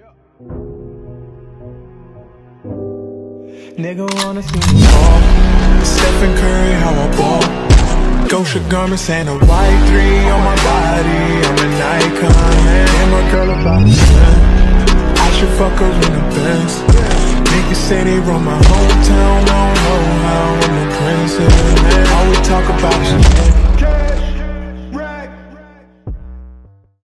Nigga wanna see me fall. Stephen Curry, how I ball. Gosha garments and a white 3 on my body. I'm an icon, and my girl about to spend. I should fuck her in the Benz. Niggas say they run my hometown, I don't know how.